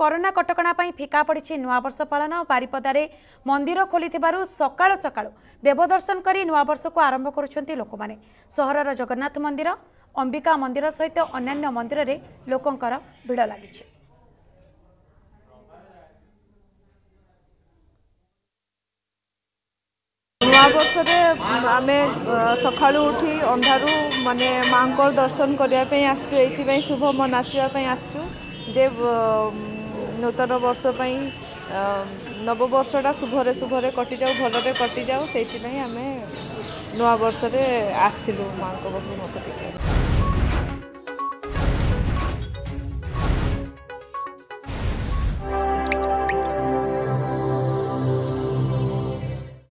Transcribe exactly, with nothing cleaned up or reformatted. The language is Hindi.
कोरोना कटकणा फिका पड़ी नुआवर्ष पालन बारिपदार मंदिर खोली सकाल सकाल देवदर्शन कर नुआवर्ष को आरंभ करुछंती लोक माने। सहरर जगन्नाथ मंदिर अंबिका मंदिर सहित अन्यान्य मंदिर में लोकंकर भिड़ लगी। नुआवर्ष आम सका उठी अंधारू माने माँ को दर्शन करने आसपाई शुभ मन आसवाई आसचु जे नूतन वर्ष नववर्षटा शुभरे शुभरे कटि जाऊ भलरे कटि जाऊ से आम नुआ वर्ष आसलु माँ को पाखु मत